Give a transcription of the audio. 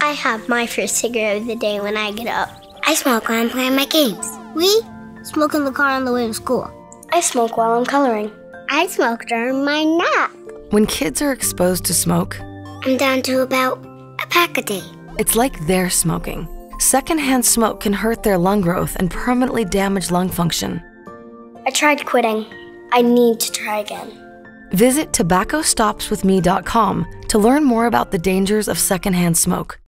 I have my first cigarette of the day when I get up. I smoke when I'm playing my games. We smoke in the car on the way to school. I smoke while I'm coloring. I smoke during my nap. When kids are exposed to smoke, I'm down to about a pack a day. it's like they're smoking. Secondhand smoke can hurt their lung growth and permanently damage lung function. I tried quitting. I need to try again. Visit tobaccostopswithme.com to learn more about the dangers of secondhand smoke.